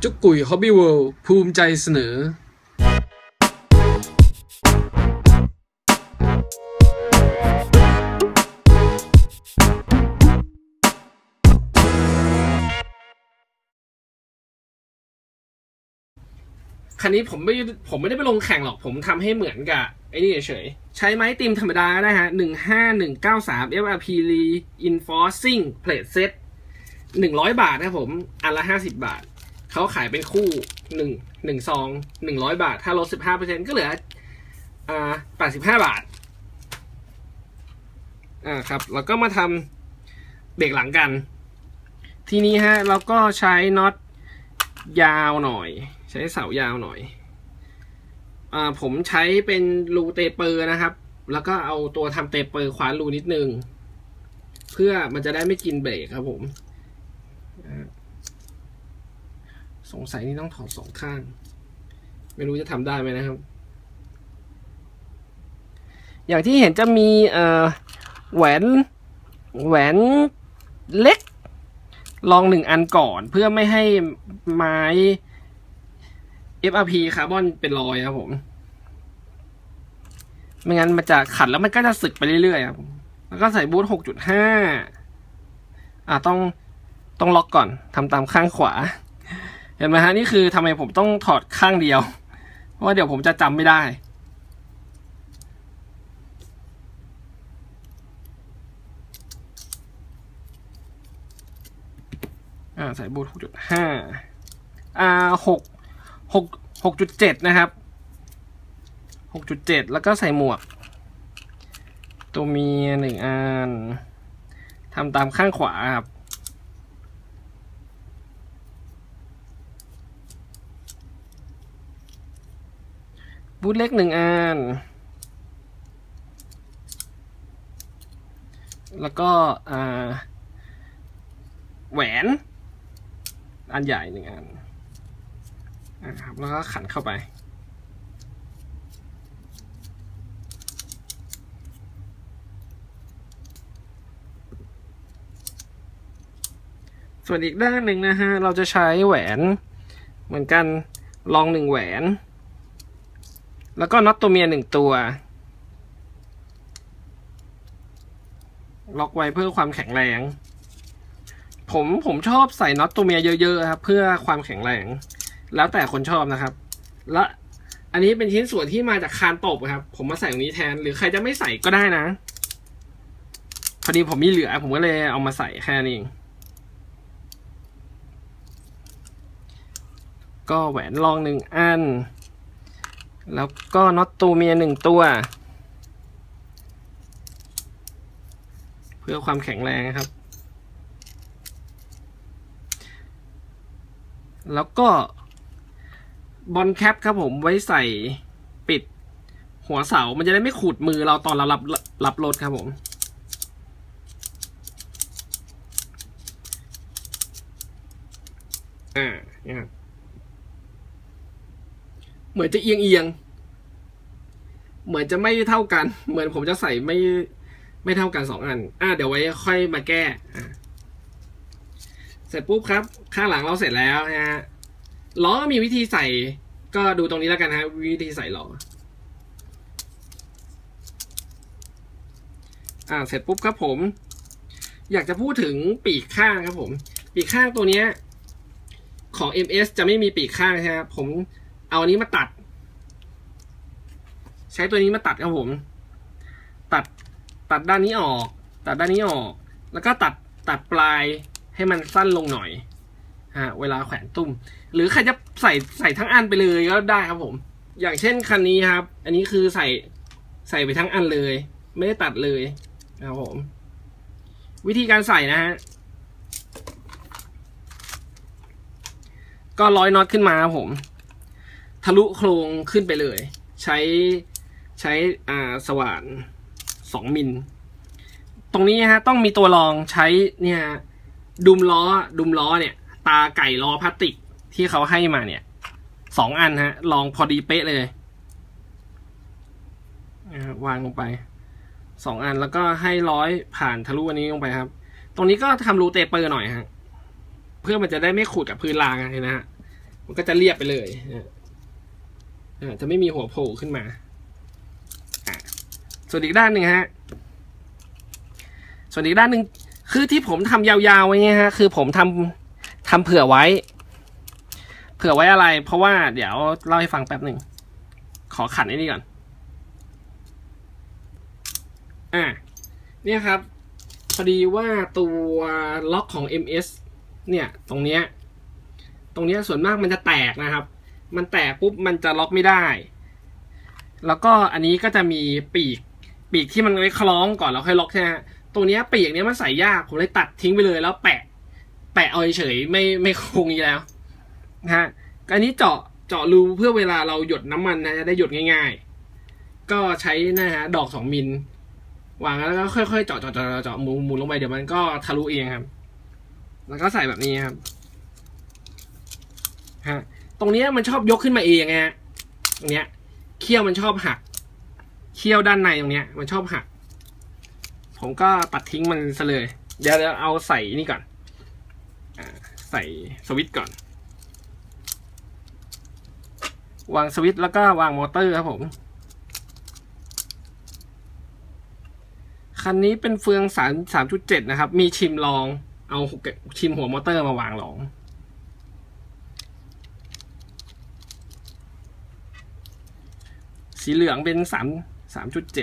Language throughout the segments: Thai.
จุกกุยฮอบบี้เวิลด์ภูมิใจเสนอคันนี้ผมไม่ได้ไปลงแข่งหรอกผมทำให้เหมือนกับไอ้นี่เฉยใช้ไม้ตีมธรรมดาได้ฮะ15193 FRP Reinforcing Plate Set 100 บาทนะผมอันละ50 บาทเขาขายเป็นคู่1ซอง100 บาทถ้าลด 15% ก็เหลือ85 บาทครับแล้วก็มาทำเบรกหลังกันทีนี้ฮะเราก็ใช้น็อตยาวหน่อยใช้เสายาวหน่อยผมใช้เป็นรูเตเปอร์นะครับแล้วก็เอาตัวทำเตเปอร์คว้านรูนิดนึงเพื่อมันจะได้ไม่กินเบรกครับผมสงสัยนี่ต้องถอดสองข้างไม่รู้จะทำได้ไหมนะครับอย่างที่เห็นจะมีแหวนเล็กลอง1 อันก่อนเพื่อไม่ให้ไม้ FRP คาร์บอนเป็นรอยครับผมไม่งั้นมันจะขัดแล้วมันก็จะสึกไปเรื่อยๆครับแล้วก็ใส่บูท 6.5 ต้องล็อกก่อนทำตามข้างขวาเห็นไหมฮะนี่คือทำไมผมต้องถอดข้างเดียวเพราะว่าเดี๋ยวผมจะจำไม่ได้ใส่บูท 6.5 6.7 นะครับ 6.7 แล้วก็ใส่หมวกตัวเมีย1 อันทำตามข้างขวาครับบูทเล็ก1 อันแล้วก็แหวนอันใหญ่1 อันครับแล้วก็ขันเข้าไปส่วนอีกด้านหนึ่งนะฮะเราจะใช้แหวนเหมือนกันลอง1 แหวนแล้วก็น็อตตัวเมีย1 ตัวล็อกไว้เพื่อความแข็งแรงผมชอบใส่น็อตตัวเมียเยอะๆครับเพื่อความแข็งแรงแล้วแต่คนชอบนะครับและอันนี้เป็นชิ้นส่วนที่มาจากคานตบครับผมมาใส่ตรงนี้แทนหรือใครจะไม่ใส่ก็ได้นะพอดีผมมีเหลือผมก็เลยเอามาใส่แค่นี้ก็แหวนรอง1 อันแล้วก็น็อตตัวเมีย1 ตัวเพื่อความแข็งแรงครับแล้วก็บอลแคปครับผมไว้ใส่ปิดหัวเสามันจะได้ไม่ขูดมือเราตอนเรารับรถครับผมนี่ครับเหมือนจะเอียงเหมือนจะไม่เท่ากันเหมือนผมจะใส่ไม่เท่ากัน2 อันเดี๋ยวไว้ค่อยมาแก้เสร็จปุ๊บครับข้างหลังเราเสร็จแล้วนะฮะล้อมีวิธีใส่ก็ดูตรงนี้แล้วกันฮะวิธีใส่ล้อเสร็จปุ๊บครับผมอยากจะพูดถึงปีกข้างครับผมปีกข้างตัวนี้ของ MS จะไม่มีปีกข้างครับผมเอาอันนี้มาตัดใช้ตัวนี้มาตัดครับผมตัดด้านนี้ออกแล้วก็ตัดปลายให้มันสั้นลงหน่อยเวลาแขวนตุ้มหรือใครจะใส่ทั้งอันไปเลยก็ได้ครับผมอย่างเช่นคันนี้ครับอันนี้คือใส่ไปทั้งอันเลยไม่ได้ตัดเลยครับผมวิธีการใส่นะฮะก็ร้อยน็อตขึ้นมาครับผมทะลุโครงขึ้นไปเลยใช้สว่าน2 มิลตรงนี้ฮะต้องมีตัวรองใช้เนี่ยดุมล้อเนี่ยตาไก่ล้อพลาสติกที่เขาให้มาเนี่ย2 อันฮะลองพอดีเป๊ะเลยวางลงไป2 อันแล้วก็ให้ร้อยผ่านทะลุอันนี้ลงไปครับตรงนี้ก็ทำรูเตเปอร์หน่อยฮะเพื่อมันจะได้ไม่ขูดกับพื้นรางนะฮะมันก็จะเรียบไปเลยจะไม่มีหัวโผล่ขึ้นมาส่วนอีกด้านหนึ่งฮะส่วนอีกด้านหนึ่งคือที่ผมทำยาวๆไว้เนี่ยฮะคือผมทำเผื่อไว้อะไรเพราะว่าเดี๋ยวเล่าให้ฟังแป๊บหนึ่งขอขันไอ้นี่ก่อนเนี่ยครับพอดีว่าตัวล็อกของ MS เนี่ยตรงเนี้ยส่วนมากมันจะแตกนะครับมันแตกปุ๊บมันจะล็อกไม่ได้แล้วก็อันนี้ก็จะมีปีกที่มันไว้คล้องก่อนแล้วค่อยล็อกใช่ไหมตรงนี้ปีกเนี้ยมันใส่ยากผมเลยตัดทิ้งไปเลยแล้วแปะเอาเฉยไม่คงนี้แล้วนะฮะอันนี้เจาะรูเพื่อเวลาเราหยดน้ำมันนะจะได้หยดง่ายๆก็ใช้นะฮะดอก2 มิลวางแล้วก็ค่อยๆเจาะหมุนลงไปเดี๋ยวมันก็ทะลุเองครับแล้วก็ใส่แบบนี้ครับฮะตรงนี้มันชอบยกขึ้นมาเองฮะตรงเนี้ยเขี้ยวมันชอบหักเขี้ยวด้านในตรงเนี้ยมันชอบหักผมก็ตัดทิ้งมันซะเลยเดี๋ยวเอาใส่นี่ก่อนใส่สวิตช์ก่อนวางสวิตช์แล้วก็วางมอเตอร์ครับผมคันนี้เป็นเฟือง 3.7 นะครับมีชิมลองเอาชิมหัวมอเตอร์มาวางลองสีเหลืองเป็น 3.7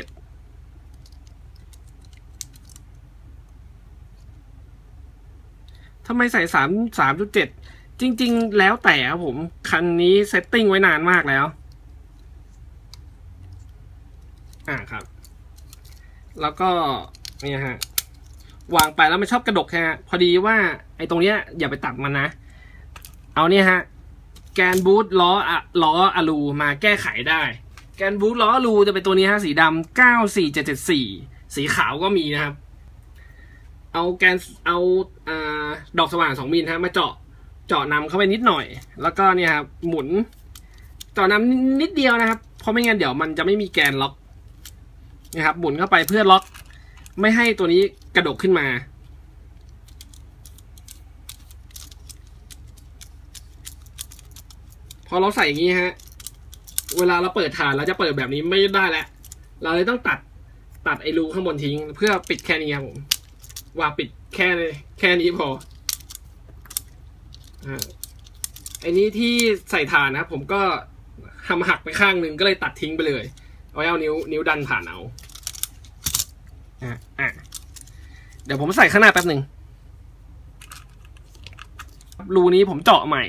ทำไมใส่ 3.7 จริงๆแล้วแต่ครับผมคันนี้เซตติ้งไว้นานมากแล้วครับแล้วก็เนี่ยฮะวางไปแล้วมันชอบกระดกฮะพอดีว่าไอ้ตรงเนี้ยอย่าไปตัดมันนะเอาเนี่ยฮะแกนบูทล้ออะลูมาแก้ไขได้แกนบูทล้ออะลูจะเป็นตัวนี้ฮะสีดำ94774สีขาวก็มีนะครับเอาดอกสว่าน2 มิลฮะมาเจาะนำเข้าไปนิดหน่อยแล้วก็เนี่ยครับหมุนเจาะนำนิดเดียวนะครับเพราะไม่งั้นเดี๋ยวมันจะไม่มีแกนล็อกนะครับหมุนเข้าไปเพื่อล็อกไม่ให้ตัวนี้กระดกขึ้นมาพอเราใส่อย่างนี้ฮะเวลาเราเปิดฐานเราจะเปิดแบบนี้ไม่ได้แล้วเราเลยต้องตัดไอ้รูข้างบนทิ้งเพื่อปิดแค่นี้ครับผมวางปิดแค่นี้พอไอ้นี้ที่ใส่ฐานนะผมก็ทำหักไปข้างหนึ่งก็เลยตัดทิ้งไปเลยเอาไว้เอานิ้วดันผ่านเอาเดี๋ยวผมใส่ข้างหน้าแป๊บหนึ่งรูนี้ผมเจาะใหม่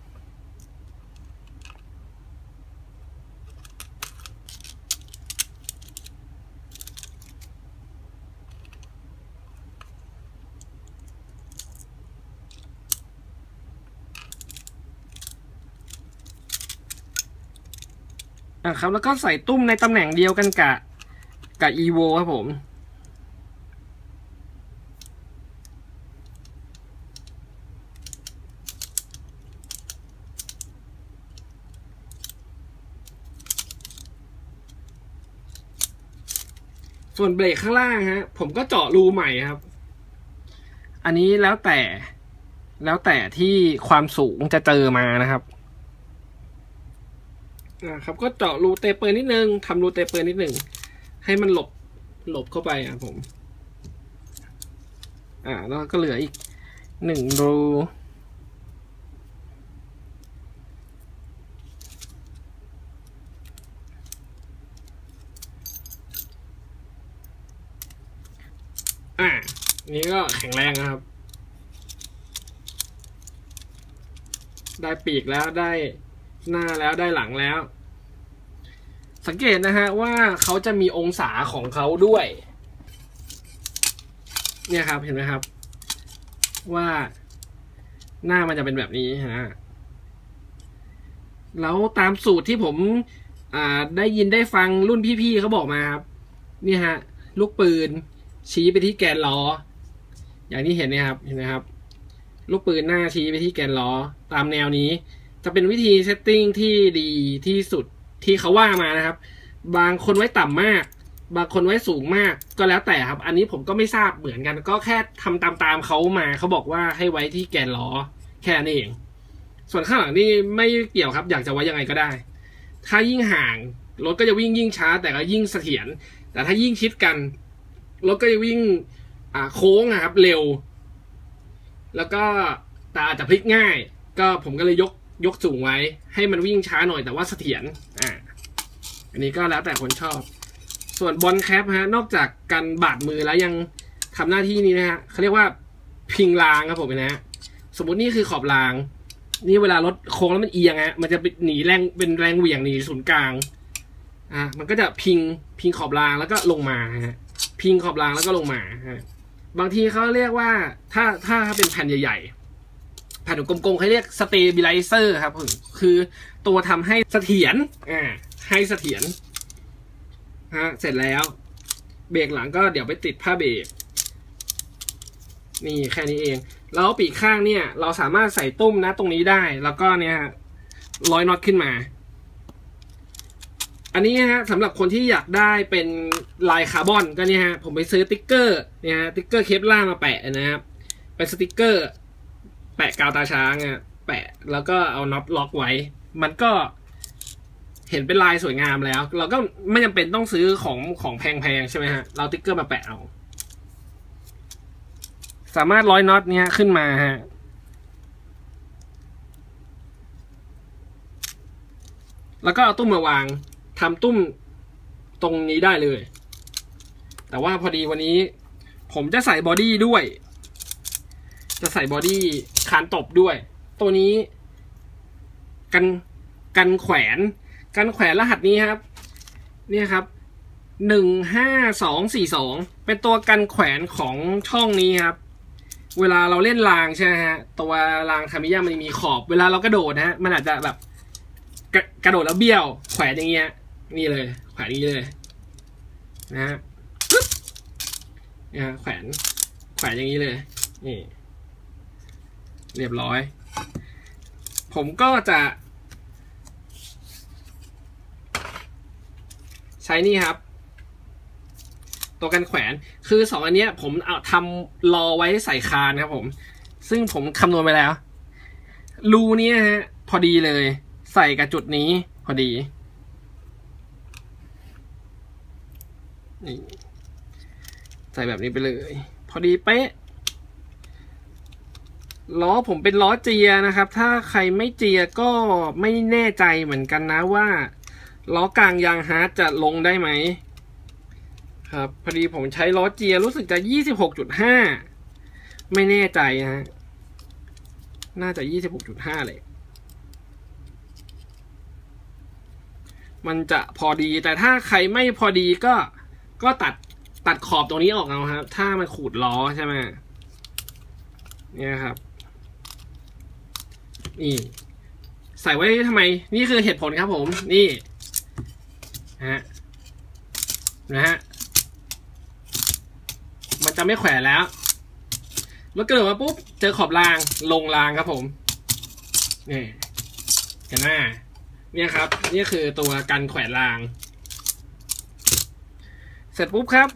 ครับแล้วก็ใส่ตุ้มในตำแหน่งเดียวกันกับ EVO ครับผมส่วนเบรกข้างล่างฮะผมก็เจาะรูใหม่ครับอันนี้แล้วแต่ที่ความสูงจะเจอมานะครับครับก็เจาะรูเตเปอร์นิดนึงทำรูเตเปอร์นิดนึงให้มันหลบเข้าไปผมแล้วก็เหลืออีก1 รูนี่ก็แข็งแรงนะครับได้ปีกแล้วได้หน้าแล้วได้หลังแล้วสังเกตนะฮะว่าเขาจะมีองศาของเขาด้วยเนี่ยครับเห็นไหมครับว่าหน้ามันจะเป็นแบบนี้ฮะแล้วตามสูตรที่ผมได้ยินได้ฟังรุ่นพี่ๆเขาบอกมาครับนี่ฮะลูกปืนชี้ไปที่แกนล้ออย่างที่เห็นนะครับเห็นไหมครับลูกปืนหน้าชี้ไปที่แกนล้อตามแนวนี้จะเป็นวิธีเซตติ้งที่ดีที่สุดที่เขาว่ามานะครับบางคนไว้ต่ำมากบางคนไว้สูงมากก็แล้วแต่ครับอันนี้ผมก็ไม่ทราบเหมือนกันก็แค่ทำตามเขามาเขาบอกว่าให้ไว้ที่แกนล้อแค่นั้นเองส่วนข้างหลังนี่ไม่เกี่ยวครับอยากจะไว้ยังไงก็ได้ถ้ายิ่งห่างรถก็จะวิ่งยิ่งช้าแต่ก็ยิ่งเสถียรแต่ถ้ายิ่งชิดกันรถก็จะวิ่งโค้งครับเร็วแล้วก็แต่อาจจะพลิกง่ายก็ผมก็เลยยกสูงไว้ให้มันวิ่งช้าหน่อยแต่ว่าเสถียรอันนี้ก็แล้วแต่คนชอบส่วนบอลแคปฮะนอกจากการบาดมือแล้วยังทำหน้าที่นี้นะฮะเขาเรียกว่าพิงรางครับผมนะฮะสมมุตินี่คือขอบรางนี่เวลารถโค้งแล้วมันเอียงฮะมันจะหนีแรงเป็นแรงเหวี่ยงหนีศูนย์กลางมันก็จะพิงขอบรางแล้วก็ลงมาฮะพิงขอบรางแล้วก็ลงมาฮะบางทีเขาเรียกว่าถ้าเป็นแผ่นใหญ่ๆแผ่นกลมๆเขาเรียกสเตบิไลเซอร์ครับคือตัวทำให้เสถียรให้เสถียรเสร็จแล้วเบรกหลังก็เดี๋ยวไปติดผ้าเบรกนี่แค่นี้เองแล้วปีกข้างเนี่ยเราสามารถใส่ตุ้มนะตรงนี้ได้แล้วก็เนี่ยร้อยน็อตขึ้นมาอันนี้ฮะสำหรับคนที่อยากได้เป็นลายคาร์บอนก็เนี่ยฮะผมไปซื้อติ๊กเกอร์เนี่ยติ๊กเกอร์เคปล่ามาแปะนะครับเป็นสติ๊กเกอร์แปะกาวตาช้างแปะแล้วก็เอาน็อตล็อกไว้มันก็เห็นเป็นลายสวยงามแล้วเราก็ไม่จำเป็นต้องซื้อของแพงๆใช่ไหมฮะเราติ๊กเกอร์มาแปะเอาสามารถร้อยน็อตเนี้ยขึ้นมาฮะแล้วก็เอาตุ้มมาวางทำตุ้มตรงนี้ได้เลยแต่ว่าพอดีวันนี้ผมจะใส่บอดี้ด้วยจะใส่บอดี้คานตบด้วยตัวนี้กันแขวนรหัสนี้ครับเนี่ยครับ15242เป็นตัวกันแขวนของช่องนี้ครับเวลาเราเล่นรางใช่ไหมฮะตัวรางทามิยะมันมีขอบเวลาเรากระโดดนะฮะมันอาจจะแบบกระโดดแล้วเบี้ยวแขวนอย่างเงี้ยนี่เลยแขวนนี้เลยนะฮะเนี่ยแขวนอย่างนี้เลยนี่เรียบร้อยผมก็จะใช้นี่ครับตัวกันแขวนคือ2อันเนี้ยผมเอาทำรอไว้ใส่คานครับผมซึ่งผมคำนวณไปแล้วรูนี้ฮะพอดีเลยใส่กับจุดนี้พอดีนี่ใส่แบบนี้ไปเลยพอดีเป๊ะล้อผมเป็นล้อเจียนะครับถ้าใครไม่เจียก็ไม่แน่ใจเหมือนกันนะว่าล้อกลางยางฮาร์ดจะลงได้ไหมครับพอดีผมใช้ล้อเจียรู้สึกจะ 26.5 ไม่แน่ใจฮะน่าจะ 26.5 เลยมันจะพอดีแต่ถ้าใครไม่พอดีก็ตัดขอบตรงนี้ออกเอาครับถ้ามันขูดล้อใช่ไหมเนี่ยครับนี่ใส่ไว้ทำไมนี่คือเหตุผลครับผมนี่นะฮะมันจะไม่แขวนแล้วรถกระโดดมาปุ๊บเจอขอบรางลงรางครับผมนี่กันหน้าเนี่ยครับนี่คือตัวกันแขวนรางเสร็จปุ๊บครับ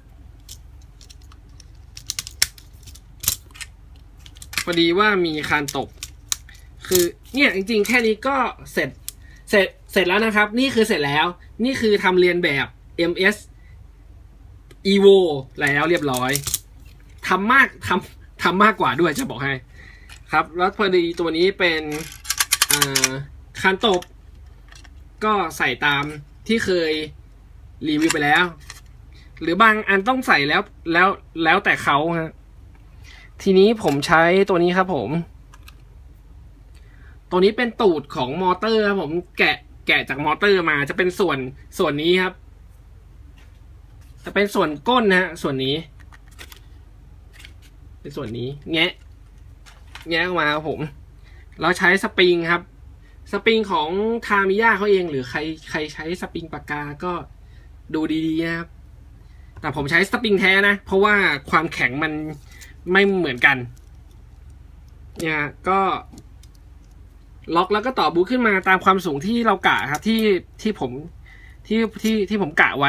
พอดีว่ามีคานตกคือเนี่ยจริงๆแค่นี้ก็เสร็จแล้วนะครับนี่คือเสร็จแล้วนี่คือทำเรียนแบบ MS Evo แล้วเรียบร้อยทำมากกว่าด้วยจะบอกให้ครับแล้วพอดีตัวนี้เป็นคานตบก็ใส่ตามที่เคยรีวิวไปแล้วหรือบางอันต้องใส่แล้วแต่เขาฮะทีนี้ผมใช้ตัวนี้ครับผมตัวนี้เป็นตูดของมอเตอร์ครับผมแกะจากมอเตอร์มาจะเป็นส่วนนี้ครับจะเป็นส่วนก้นนะฮะส่วนนี้เป็นส่วนนี้แงะออกมาครับผมเราใช้สปริงครับสปริงของทามิยะเขาเองหรือใครใช้สปริงปากกาก็ดูดีๆนะครับแต่ผมใช้สปริงแท้นะเพราะว่าความแข็งมันไม่เหมือนกันเนี่ยก็ล็อกแล้วก็ต่อบูขึ้นมาตามความสูงที่เรากะครับที่ผมกะไว้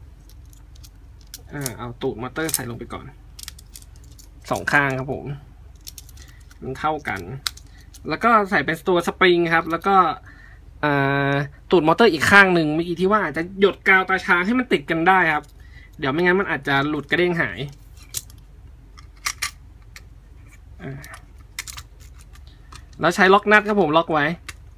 เอาตูดมอเตอร์ใส่ลงไปก่อน2 ข้างครับผมมันเท่ากันแล้วก็ใส่เป็นตัวสปริงครับแล้วก็ตูดมอเตอร์อีกข้างหนึ่งเมื่อกี้ที่ว่าจะหยดกาวตาช้างให้มันติดกันได้ครับเดี๋ยวไม่งั้นมันอาจจะหลุดกระเด้งหายแล้วใช้ล็อกนัทครับผมล็อกไว้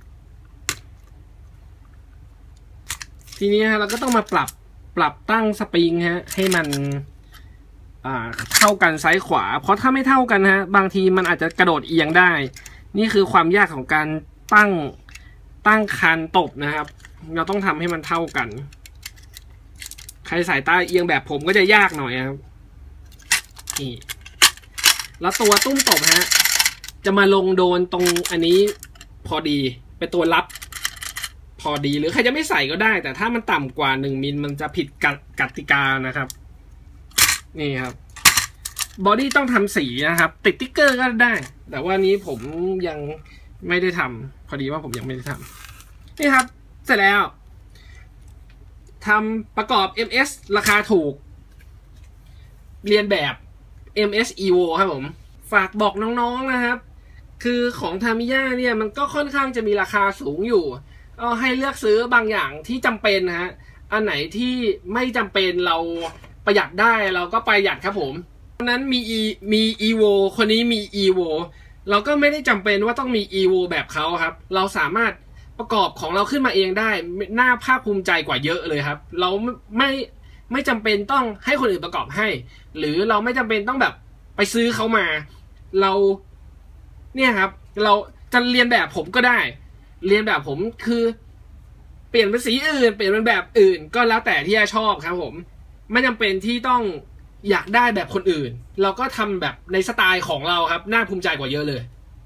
ทีนี้ฮะเราก็ต้องมาปรับตั้งสปริงฮะให้มันเท่ากันซ้ายขวาเพราะถ้าไม่เท่ากันฮะบางทีมันอาจจะกระโดดเอียงได้นี่คือความยากของการตั้งคันตบนะครับเราต้องทำให้มันเท่ากันใครสายตาเอียงแบบผมก็จะยากหน่อยครับนี่แล้วตัวตุ้มตบฮะจะมาลงโดนตรงอันนี้พอดีเป็นตัวรับพอดีหรือใครจะไม่ใส่ก็ได้แต่ถ้ามันต่ำกว่า1 มิลมันจะผิดกติกานะครับนี่ครับบอดี้ต้องทำสีนะครับติดติ๊กเกอร์ก็ได้แต่ว่านี้ผมยังไม่ได้ทำพอดีว่าผมยังไม่ได้ทำนี่ครับเสร็จแล้วทำประกอบ MS ราคาถูกเรียนแบบ MS Evo ครับผมฝากบอกน้องๆนะครับคือของทามิยาเนี่ยมันก็ค่อนข้างจะมีราคาสูงอยู่ให้เลือกซื้อบางอย่างที่จำเป็นนะฮะอันไหนที่ไม่จำเป็นเราประหยัดได้เราก็ประหยัดครับผมเพราะนั้นมี Evo คนนี้มี Evo เราก็ไม่ได้จำเป็นว่าต้องมี Evo แบบเขาครับเราสามารถประกอบของเราขึ้นมาเองได้น่าภาคภูมิใจกว่าเยอะเลยครับเราไม่จำเป็นต้องให้คนอื่นประกอบให้หรือเราไม่จำเป็นต้องแบบไปซื้อเขามาเราเนี่ยครับเราจะเรียนแบบผมก็ได้เรียนแบบผมคือเปลี่ยนเป็นสีอื่นเปลี่ยนเป็นแบบอื่นก็แล้วแต่ที่จะชอบครับผมไม่จำเป็นที่ต้องอยากได้แบบคนอื่นเราก็ทำแบบในสไตล์ของเราครับน่าภูมิใจกว่าเยอะเลย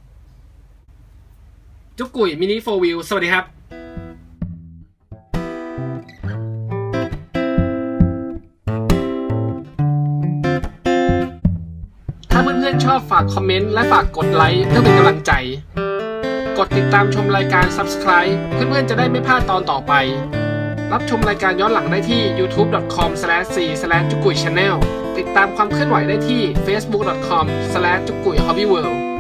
จุ๊กกุ๋ยมินิ4 Wheel สวัสดีครับถ้าเพื่อนๆชอบฝากคอมเมนต์และฝากกดไลค์เพื่อเป็นกำลังใจกดติดตามชมรายการ Subscribe เพื่อนๆจะได้ไม่พลาดตอนต่อไปรับชมรายการย้อนหลังได้ที่ youtube.com/c/jukuichannel ติดตามความเคลื่อนไหวได้ที่ facebook.com/jukuihobbyworld